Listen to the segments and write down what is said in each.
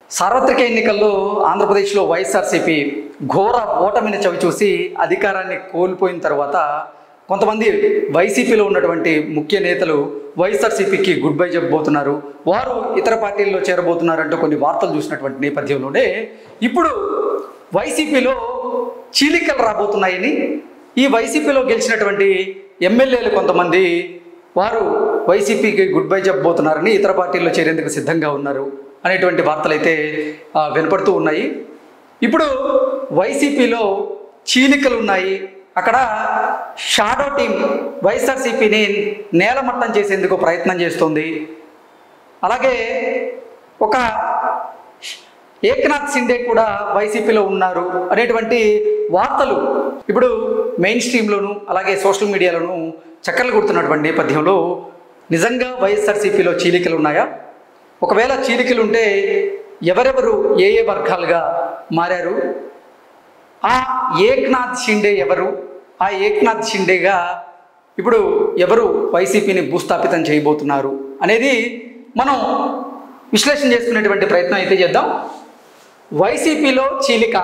సార్వత్రిక ఎన్నికల్లో ఆంధ్రప్రదేశ్లో వైఎస్ఆర్సీపీ ఘోర ఓటమిని చవిచూసి అధికారాన్ని కోల్పోయిన తర్వాత కొంతమంది వైసీపీలో ఉన్నటువంటి ముఖ్య నేతలు వైఎస్ఆర్సీపీకి గుడ్ బై చెప్పబోతున్నారు, వారు ఇతర పార్టీల్లో చేరబోతున్నారంటూ కొన్ని వార్తలు చూసినటువంటి నేపథ్యంలోనే ఇప్పుడు వైసీపీలో చీలికలు రాబోతున్నాయని, ఈ వైసీపీలో గెలిచినటువంటి ఎమ్మెల్యేలు కొంతమంది వారు వైసీపీకి గుడ్ బై చెప్పబోతున్నారని ఇతర పార్టీల్లో చేరేందుకు సిద్ధంగా ఉన్నారు అనేటువంటి వార్తలు అయితే వినపడుతూ ఉన్నాయి. ఇప్పుడు వైసీపీలో చీలికలు ఉన్నాయి. అక్కడ షాడో టీం వైఎస్ఆర్సీపీని నేలమట్టం చేసేందుకు ప్రయత్నం చేస్తుంది. అలాగే ఒక ఏక్నాథ్ షిండే కూడా వైసీపీలో ఉన్నారు అనేటువంటి వార్తలు ఇప్పుడు మెయిన్ స్ట్రీమ్లోను అలాగే సోషల్ మీడియాలోను చక్కర్లు కొడుతున్నటువంటి నేపథ్యంలో నిజంగా వైఎస్ఆర్సీపీలో చీలికలు ఉన్నాయా? ఒకవేళ చీలికలు ఉంటే ఎవరెవరు ఏ ఏ వర్గాలుగా మారారు? ఆ ఏక్నాథ్ షిండే ఎవరు? ఆ ఏక్నాథ్ షిండేగా ఇప్పుడు ఎవరు వైసీపీని భూస్థాపితం చేయబోతున్నారు అనేది మనం విశ్లేషణ చేసుకునేటువంటి ప్రయత్నం అయితే చేద్దాం. వైసీపీలో చీలిక,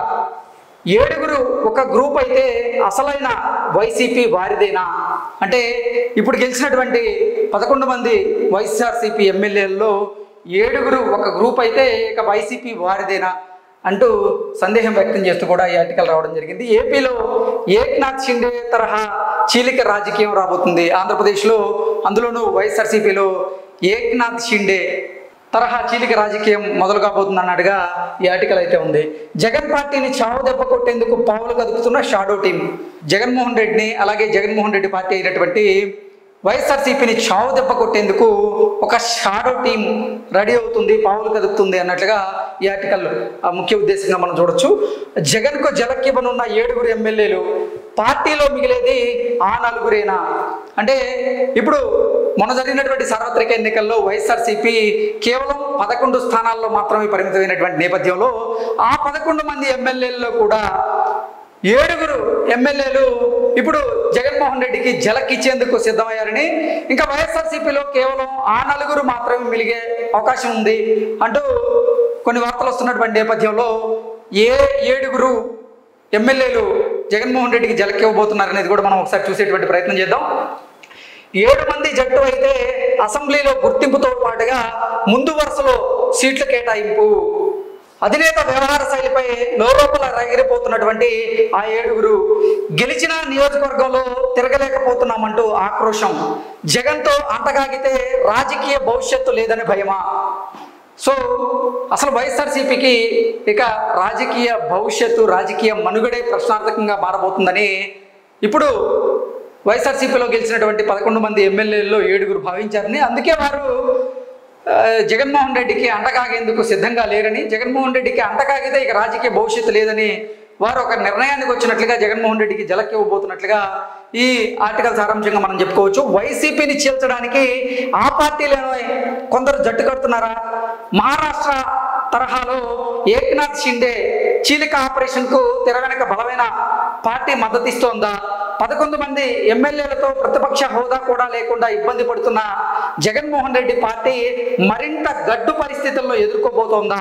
7 ఒక గ్రూప్ అయితే అసలైన వైసీపీ వారిదేనా అంటే ఇప్పుడు గెలిచినటువంటి 11 మంది వైఎస్ఆర్సీపీ ఎమ్మెల్యేలలో 7 ఒక గ్రూప్ అయితే ఇక వైసీపీ వారిదేనా అంటూ సందేహం వ్యక్తం చేస్తూ కూడా ఈ ఆర్టికల్ రావడం జరిగింది. ఏపీలో ఏక్నాథ్ షిండే తరహా చీలిక రాజకీయం రాబోతుంది ఆంధ్రప్రదేశ్లో, అందులోనూ వైఎస్ఆర్సీపీలో ఏక్నాథ్ షిండే తరహా చీలిక రాజకీయం మొదలు కాబోతుంది అన్నట్టుగా ఈ ఆర్టికల్ అయితే ఉంది. జగన్ పార్టీని చావు దెబ్బ కొట్టేందుకు పావులు కదుపుతున్న షాడో టీం జగన్మోహన్ రెడ్డిని అలాగే జగన్మోహన్ రెడ్డి పార్టీ అయినటువంటి వైఎస్ఆర్సీపీని చావు దెబ్బ కొట్టేందుకు ఒక షాడో టీం రెడీ అవుతుంది, పావులు కదుపుతుంది అన్నట్లుగా ఈ ఆర్టికల్ ముఖ్య ఉద్దేశంగా మనం చూడొచ్చు. జగన్కు జలక్కివ్వనున్న 7 ఎమ్మెల్యేలు, పార్టీలో మిగిలేది ఆ 4 అంటే ఇప్పుడు మొన్న జరిగినటువంటి సార్వత్రిక ఎన్నికల్లో వైఎస్ఆర్సీపీ కేవలం 11 స్థానాల్లో మాత్రమే పరిమితమైనటువంటి నేపథ్యంలో ఆ 11 మంది ఎమ్మెల్యేల్లో కూడా 7 ఎమ్మెల్యేలు ఇప్పుడు జగన్మోహన్ రెడ్డికి జలకిచ్చేందుకు సిద్ధమయ్యారని, ఇంకా వైఎస్ఆర్సీపీలో కేవలం ఆ 4 మాత్రమే మిలిగే అవకాశం ఉంది అంటూ కొన్ని వార్తలు వస్తున్నటువంటి నేపథ్యంలో ఏ 7 ఎమ్మెల్యేలు జగన్మోహన్ రెడ్డికి జలకివ్వబోతున్నారు అనేది కూడా మనం ఒకసారి చూసేటువంటి ప్రయత్నం చేద్దాం. 7 మంది జట్టు అయితే అసెంబ్లీలో గుర్తింపుతో పాటుగా ముందు వరుసలో సీట్ల కేటాయింపు, అధినేత వ్యవహార శైలిపై లోపల ఎగిరిపోతున్నటువంటి ఆ 7 గెలిచిన నియోజకవర్గంలో తిరగలేకపోతున్నామంటూ ఆక్రోశం, జగన్తో అంటగాగితే రాజకీయ భవిష్యత్తు లేదని భయమా? సో అసలు వైఎస్ఆర్సీపీకి ఇక రాజకీయ భవిష్యత్తు, రాజకీయ మనుగడే ప్రశ్నార్థకంగా మారబోతుందని ఇప్పుడు వైఎస్ఆర్సీపీలో గెలిచినటువంటి 11 మంది ఎమ్మెల్యేల్లో 7 భావించారని, అందుకే వారు జగన్మోహన్ రెడ్డికి అంటకాగేందుకు సిద్ధంగా లేరని, జగన్మోహన్ రెడ్డికి అంటకాగితే ఇక రాజకీయ భవిష్యత్తు లేదని వారు ఒక నిర్ణయానికి వచ్చినట్లుగా జగన్మోహన్ రెడ్డికి జలకివ్వబోతున్నట్లుగా ఈ ఆర్టికల్ సారాంశంగా మనం చెప్పుకోవచ్చు. వైసీపీని చీల్చడానికి ఆ పార్టీలోనే కొందరు జట్టు కడుతున్నారా? మహారాష్ట్ర తరహాలో ఏక్నాథ్ షిండే చీలిక ఆపరేషన్కు తెరవెనక బలమైన పార్టీ మద్దతు ఇస్తోందా? 11 మంది ఎమ్మెల్యేలతో ప్రతిపక్ష హోదా కూడా లేకుండా ఇబ్బంది పడుతున్న జగన్మోహన్ రెడ్డి పార్టీ మరింత గడ్డు పరిస్థితుల్లో ఎదుర్కోబోతోందా?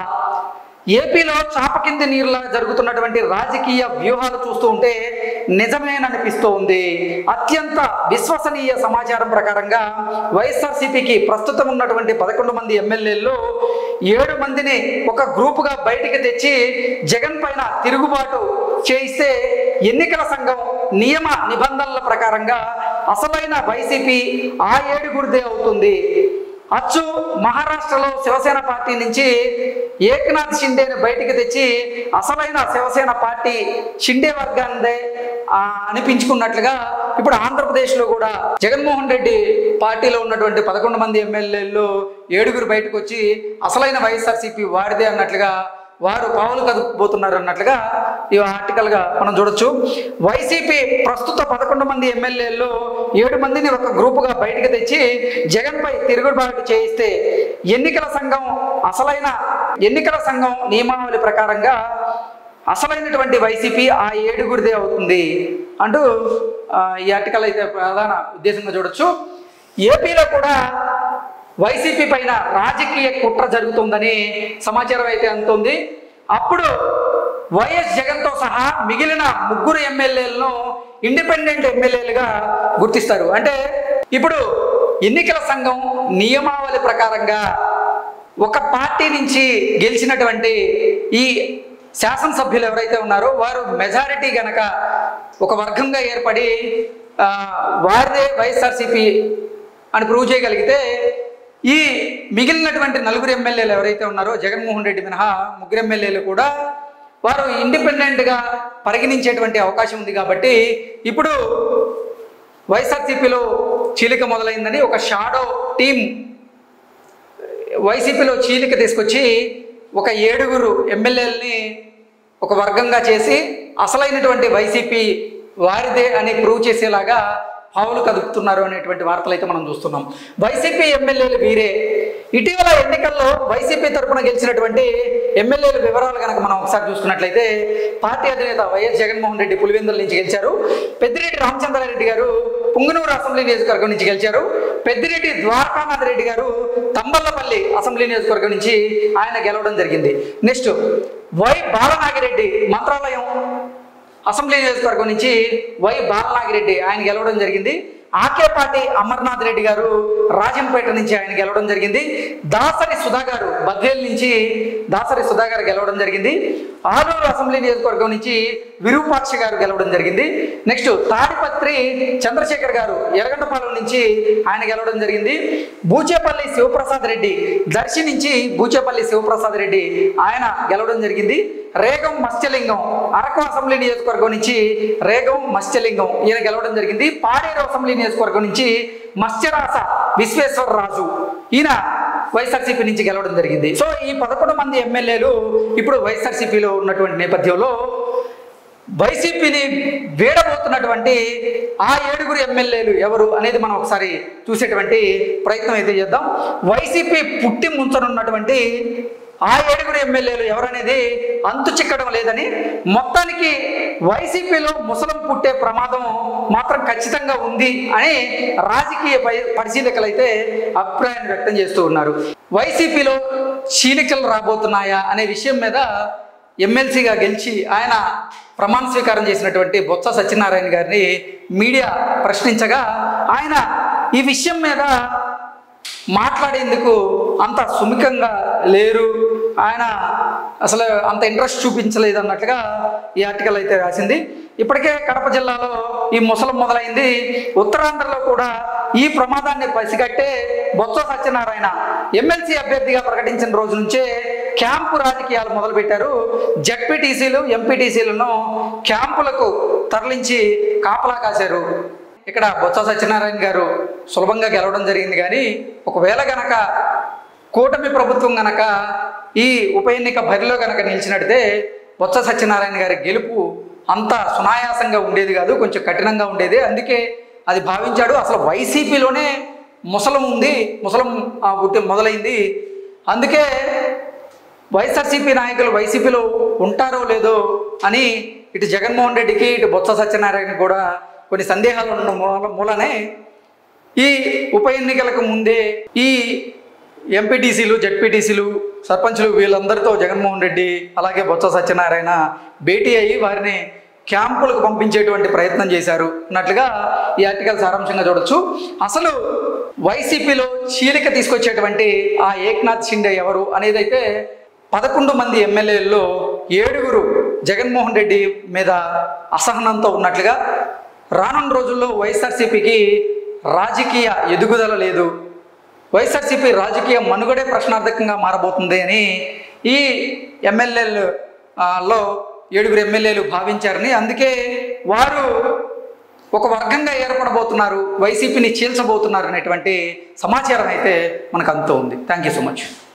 ఏపీలో చాప కింది నీరులా జరుగుతున్నటువంటి రాజకీయ వ్యూహాలు చూస్తూ ఉంటే నిజమేననిపిస్తూ ఉంది. అత్యంత విశ్వసనీయ సమాచారం ప్రకారంగా వైఎస్ఆర్సీపీకి ప్రస్తుతం ఉన్నటువంటి 11 మంది ఎమ్మెల్యేల్లో 7 మందిని ఒక గ్రూపుగా బయటికి తెచ్చి జగన్ పైన తిరుగుబాటు చేయిస్తే ఎన్నికల సంఘం నియమ నిబంధనల ప్రకారంగా అసలైన వైసీపీ ఆ 7 అవుతుంది. అచ్చు మహారాష్ట్రలో శివసేన పార్టీ నుంచి ఏక్నాథ్ షిండేని బయటికి తెచ్చి అసలైన శివసేన పార్టీ షిండే వర్గాన్నే అనిపించుకున్నట్లుగా ఇప్పుడు ఆంధ్రప్రదేశ్లో కూడా జగన్మోహన్ రెడ్డి పార్టీలో ఉన్నటువంటి 11 మంది ఎమ్మెల్యేల్లో 7 బయటకు వచ్చి అసలైన వైఎస్ఆర్సీపీ వాడిదే అన్నట్లుగా వారు పావులు కదుపుపోతున్నారు అన్నట్లుగా ఈ ఆర్టికల్గా మనం చూడొచ్చు. వైసీపీ ప్రస్తుత 11 మంది ఎమ్మెల్యేల్లో 7 మందిని ఒక గ్రూపుగా బయటకు తెచ్చి జగన్పై తిరుగుబాటు చేయిస్తే ఎన్నికల సంఘం నియమావళి ప్రకారంగా అసలైనటువంటి వైసీపీ ఆ 7 అవుతుంది అంటూ ఈ ఆర్టికల్ అయితే ప్రధాన ఉద్దేశంగా చూడొచ్చు. ఏపీలో కూడా వైసీపీ పైన రాజకీయ కుట్ర జరుగుతుందని సమాచారం అయితే అందుతుంది. అప్పుడు వైఎస్ జగన్తో సహా మిగిలిన 3 ఎమ్మెల్యేలను ఇండిపెండెంట్ ఎమ్మెల్యేలుగా గుర్తిస్తారు. అంటే ఇప్పుడు ఎన్నికల సంఘం నియమావళి ప్రకారంగా ఒక పార్టీ నుంచి గెలిచినటువంటి ఈ శాసనసభ్యులు ఎవరైతే ఉన్నారో వారు మెజారిటీ గనక ఒక వర్గంగా ఏర్పడి వారిదే వైఎస్ఆర్సీపీ అని ప్రూవ్ చేయగలిగితే ఈ మిగిలినటువంటి 4 ఎమ్మెల్యేలు ఎవరైతే ఉన్నారో జగన్మోహన్ రెడ్డి మినహా 3 ఎమ్మెల్యేలు కూడా వారు ఇండిపెండెంట్గా పరిగణించేటువంటి అవకాశం ఉంది. కాబట్టి ఇప్పుడు వైఎస్ఆర్సీపీలో చీలిక మొదలైందని ఒక షాడో టీం వైసీపీలో చీలిక తీసుకొచ్చి ఒక 7 ఎమ్మెల్యేలని ఒక వర్గంగా చేసి అసలైనటువంటి వైసీపీ వారిదే అని ప్రూవ్ చేసేలాగా పావులు కదుపుతున్నారు అనేటువంటి వార్తలు అయితే మనం చూస్తున్నాం. వైసీపీ ఎమ్మెల్యేలు వీరే. ఇటీవల ఎన్నికల్లో వైసీపీ తరఫున గెలిచినటువంటి ఎమ్మెల్యేల వివరాలు కనుక మనం ఒకసారి చూసుకున్నట్లయితే పార్టీ అధినేత వైఎస్ జగన్మోహన్ రెడ్డి పులివెందుల నుంచి గెలిచారు. పెద్దిరెడ్డి రామచంద్రారెడ్డి గారు పుంగనూరు అసెంబ్లీ నియోజకవర్గం నుంచి గెలిచారు. పెద్దిరెడ్డి ద్వారకానాథ్ రెడ్డి గారు తంబల్లపల్లి అసెంబ్లీ నియోజకవర్గం నుంచి ఆయన గెలవడం జరిగింది. Next Y Balanagireddy Mantralayam assembly నియోజకవర్గం నుంచి వై బాలనాగిరెడ్డి ఆయన గెలవడం జరిగింది. ఆకేపాటి అమర్నాథ్ రెడ్డి గారు రాజంపేట నుంచి ఆయన గెలవడం జరిగింది. దాసరి సుధా గారు బద్వేల్ నుంచి దాసరి సుధా గారు గెలవడం జరిగింది. ఆలూరు అసెంబ్లీ నియోజకవర్గం నుంచి విరూపాక్ష గారు గెలవడం జరిగింది. నెక్స్ట్ తాడిపత్రి చంద్రశేఖర్ గారు ఎర్రగడ్డపాలెం నుంచి ఆయన గెలవడం జరిగింది. బూచేపల్లి శివప్రసాద్ రెడ్డి దర్శి నుంచి బూచేపల్లి శివప్రసాద్ రెడ్డి ఆయన గెలవడం జరిగింది. రేగం మత్స్యలింగం అరకు అసెంబ్లీ నియోజకవర్గం నుంచి రేగం మత్స్యలింగం ఈయన గెలవడం జరిగింది. పాడేరు అసెంబ్లీ నియోజకవర్గం నుంచి మత్స్యరాస విశ్వేశ్వరరాజు ఈయన వైఎస్ఆర్సీపీ నుంచి గెలవడం జరిగింది. సో ఈ 11 మంది ఎమ్మెల్యేలు ఇప్పుడు వైఎస్ఆర్సీపీలో ఉన్నటువంటి నేపథ్యంలో వైసీపీని వీడబోతున్నటువంటి ఆ 7 ఎమ్మెల్యేలు ఎవరు అనేది మనం ఒకసారి చూసేటువంటి ప్రయత్నం అయితే చేద్దాం. వైసీపీ పుట్టి ముంచనున్నటువంటి ఆ 7 ఎమ్మెల్యేలు ఎవరనేది అంతు చిక్కడం లేదని, మొత్తానికి వైసీపీలో ముసలం పుట్టే ప్రమాదం మాత్రం ఖచ్చితంగా ఉంది అని రాజకీయ పరిశీలకులు అయితే అభిప్రాయాన్ని వ్యక్తం చేస్తూ ఉన్నారు. వైసీపీలో చీలికలు రాబోతున్నాయా అనే విషయం మీద ఎమ్మెల్సీగా గెలిచి ఆయన ప్రమాణ స్వీకారం చేసినటువంటి బొత్స సత్యనారాయణ గారిని మీడియా ప్రశ్నించగా ఆయన ఈ విషయం మీద మాట్లాడేందుకు అంత సుముఖంగా లేరు, ఆయన అసలు అంత ఇంట్రెస్ట్ చూపించలేదు అన్నట్లుగా ఈ ఆర్టికల్ అయితే రాసింది. ఇప్పటికే కడప జిల్లాలో ఈ ముసలం మొదలైంది. ఉత్తరాంధ్రలో కూడా ఈ ప్రమాదాన్ని పసిగట్టే బొత్స సత్యనారాయణ ఎమ్మెల్సీ అభ్యర్థిగా ప్రకటించిన రోజు నుంచే క్యాంపు రాజకీయాలు మొదలుపెట్టారు. జడ్పీటీసీలు ఎంపీటీసీలను క్యాంపులకు తరలించి కాపలా కాశారు. ఇక్కడ బొత్స సత్యనారాయణ గారు సులభంగా గెలవడం జరిగింది. కానీ ఒకవేళ గనక కూటమి ప్రభుత్వం గనక ఈ ఉప ఎన్నిక బరిలో గనక నిలిచినట్టే బొత్స సత్యనారాయణ గారి గెలుపు అంత సునాయాసంగా ఉండేది కాదు, కొంచెం కఠినంగా ఉండేది. అందుకే అది భావించాడు. అసలు వైసీపీలోనే ముసలం ఉంది, ముసలం మొదలైంది. అందుకే వైఎస్ఆర్సీపీ నాయకులు వైసీపీలో ఉంటారో లేదో అని ఇటు జగన్మోహన్ రెడ్డికి ఇటు బొత్స సత్యనారాయణ కూడా కొన్ని సందేహాలు ఉన్న మూలనే ఈ ఉప ఎన్నికలకు ముందే ఈ ఎంపీటీసీలు జడ్పీటీసీలు సర్పంచులు వీళ్ళందరితో జగన్మోహన్ రెడ్డి అలాగే బొత్స సత్యనారాయణ భేటీ అయ్యి వారిని క్యాంపులకు పంపించేటువంటి ప్రయత్నం చేశారు అన్నట్లుగా ఈ ఆర్టికల్ సారాంశంగా చూడొచ్చు. అసలు వైసీపీలో చీలిక తీసుకొచ్చేటువంటి ఆ ఏక్నాథ్ షిండే ఎవరు అనేది అయితే 11 మంది ఎమ్మెల్యేల్లో 7 జగన్మోహన్ రెడ్డి మీద అసహనంతో ఉన్నట్లుగా, రానున్న రోజుల్లో వైఎస్ఆర్సీపీకి రాజకీయ ఎదుగుదల లేదు, వైఎస్ఆర్సీపీ రాజకీయ మనుగడే ప్రశ్నార్థకంగా మారబోతుంది అని ఈ ఎమ్మెల్యేలలో 7 ఎమ్మెల్యేలు భావించారని, అందుకే వారు ఒక వర్గంగా ఏర్పడబోతున్నారు, వైసీపీని చీల్చబోతున్నారు అనేటువంటి సమాచారం అయితే మనకు అందుతూ ఉంది. Thank you so much.